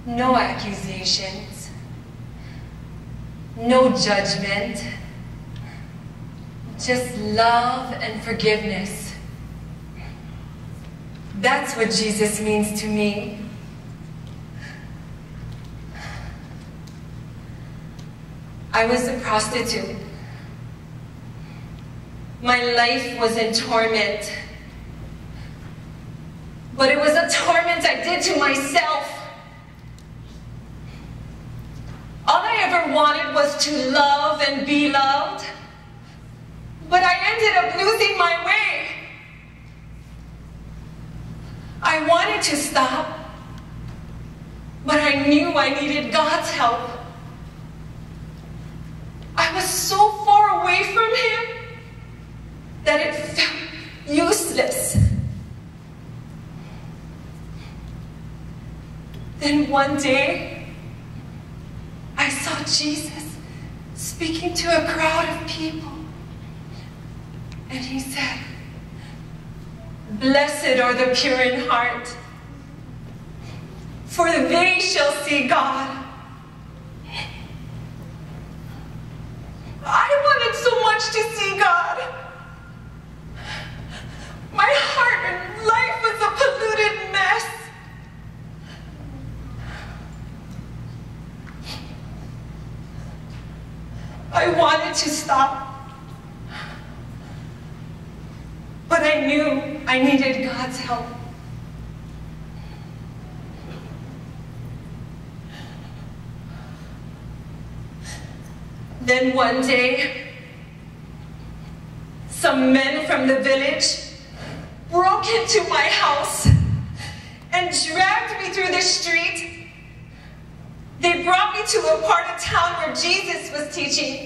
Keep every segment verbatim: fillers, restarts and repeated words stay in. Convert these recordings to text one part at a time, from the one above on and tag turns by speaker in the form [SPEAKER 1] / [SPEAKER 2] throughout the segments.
[SPEAKER 1] No accusations. No judgment. Just love and forgiveness. That's what Jesus means to me. I was a prostitute. My life was in torment. But it was a torment I did to myself. All I ever wanted was to love and be loved. But I ended up losing my way. I wanted to stop, but I knew I needed God's help. I was so far away from Him that it felt useless. Then one day, I saw Jesus speaking to a crowd of people. And He said, "Blessed are the pure in heart, for they shall see God." I wanted so much to see God. My heart and life was a polluted mess. I wanted to stop. But I knew I needed God's help. Then one day, some men from the village broke into my house and dragged me through the street. They brought me to a part of town where Jesus was teaching.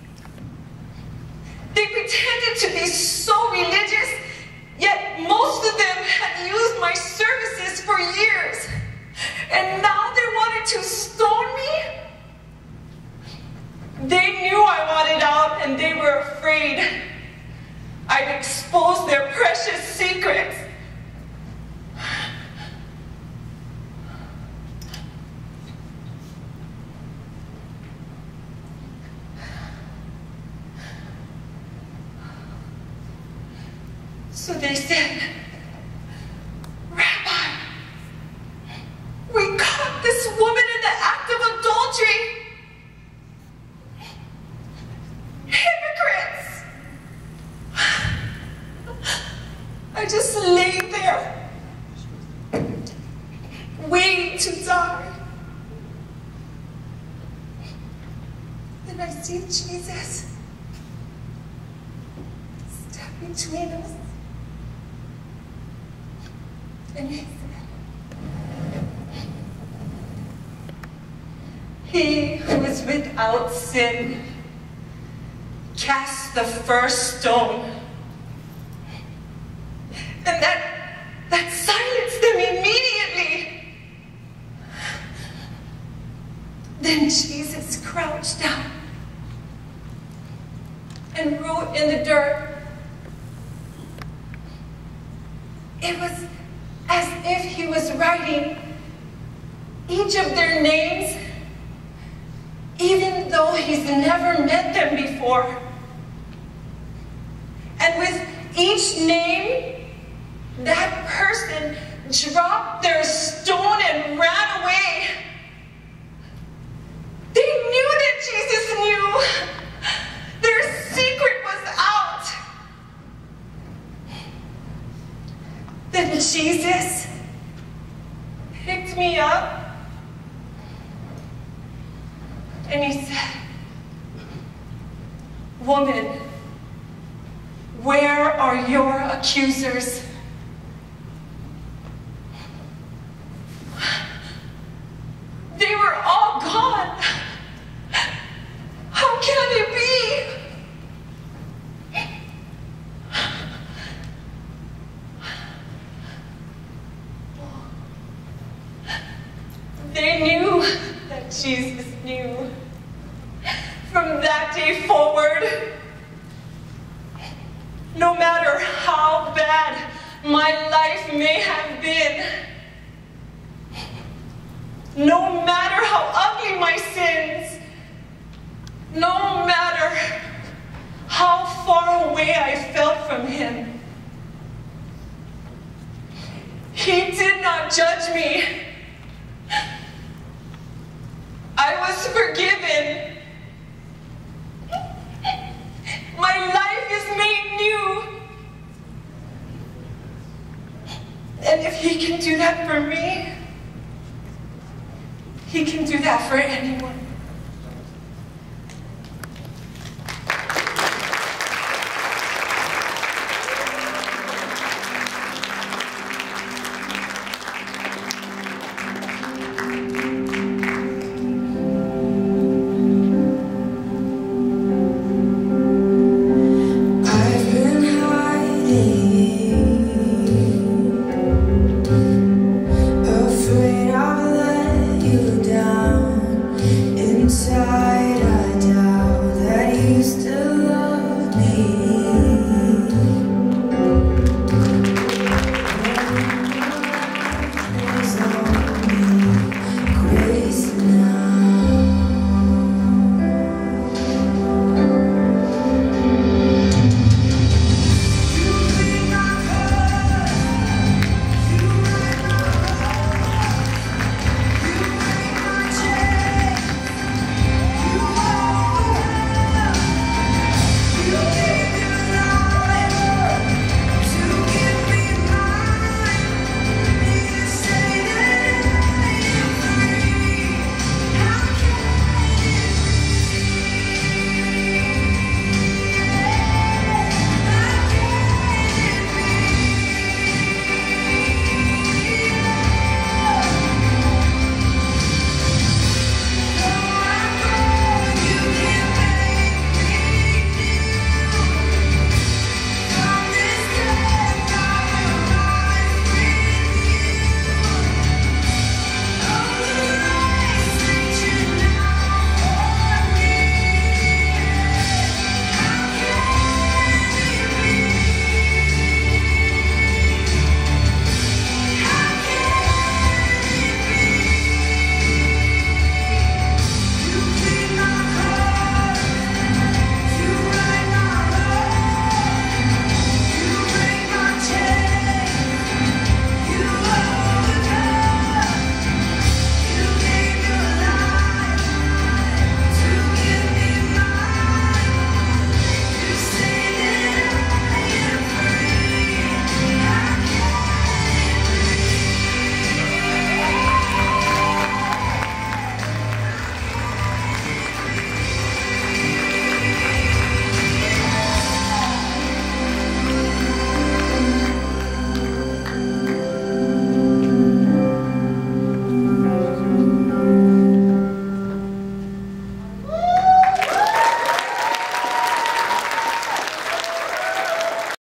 [SPEAKER 1] They pretended to be so religious, yet most of them had used my services for years. And now they wanted to stone me? They knew I wanted out, and they were afraid I'd expose their precious secrets. So they said, "Rabbi, we caught this woman in the act of adultery. Hypocrites!" I just lay there, waiting to die. Then I see Jesus step between us. And He said, "He who is without sin, cast the first stone." And that, that silenced them immediately. Then Jesus crouched down and wrote in the dirt. It was as if He was writing each of their names, even though He's never met them before. And with each name, that person dropped their stone and ran away. They knew that Jesus knew. Their secret was out. Then Jesus picked me up and He said, "Woman, where are your accusers?" They were all gone. How can it be? They knew that Jesus knew. From that day forward, no matter how bad my life may have been, No matter how ugly my sins, no matter how far away I felt from him, he did not judge me. I was forgiven. My life is made new. And if he can do that for me, he can do that for anyone.